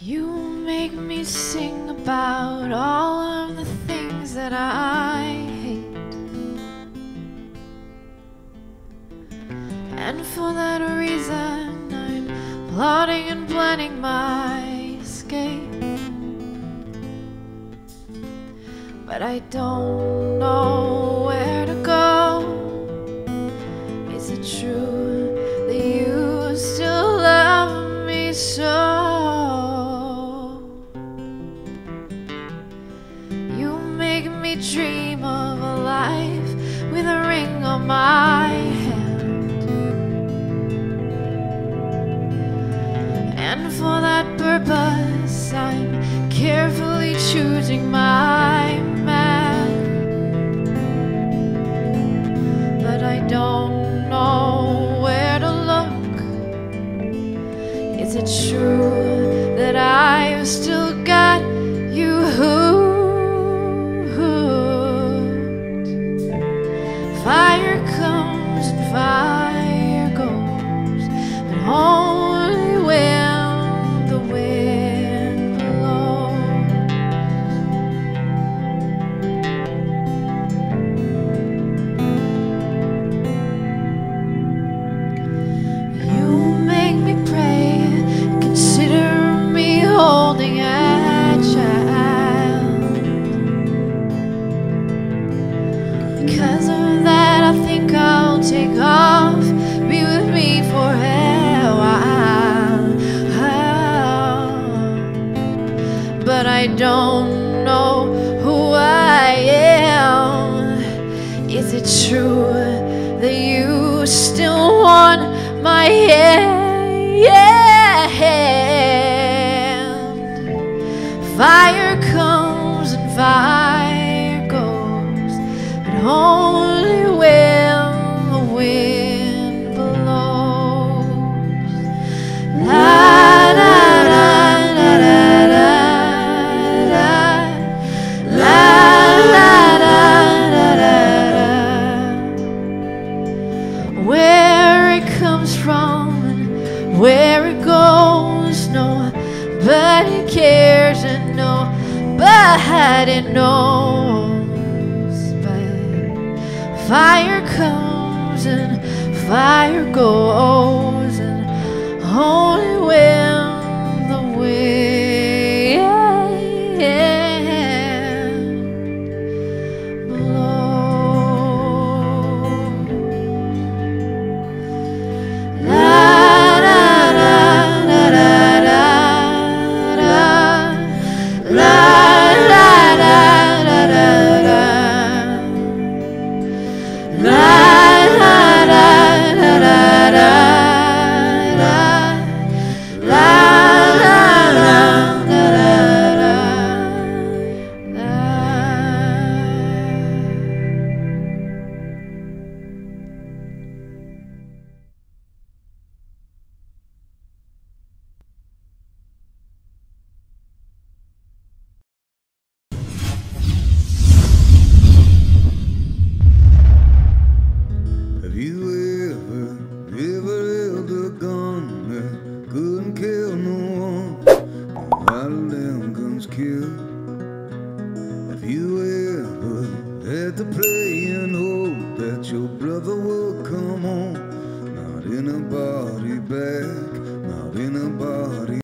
You make me sing about all of the things that I hate, and for that reason I'm plotting and planning my escape. But I don't know where to go. Is it true that you still love me so? You make me dream of a life with a ring on my hand, and for that purpose I'm carefully choosing my man. But I don't know where to look. Is it true that I've still got you hooked? Fire comes and fire goes, but only when the wind blows. You make me pray, consider me holding a child. Because of that I think I'll take off, be with me for a while. But I don't know who I am. Is it true that you still want my hand? Fire comes and fire goes, but only when the wind blows. La la la la la la la la la la la. Where it comes from and where it goes, nobody cares and nobody knows. But fire comes and fire goes, and only when the wind blows. La la la la la la la la la la la la. La la la la la la la la la la la. Have you ever held a gun that couldn't kill no one? How do them guns kill? Have you ever had to play and hope that your brother will come home? Not in a body bag, not in a body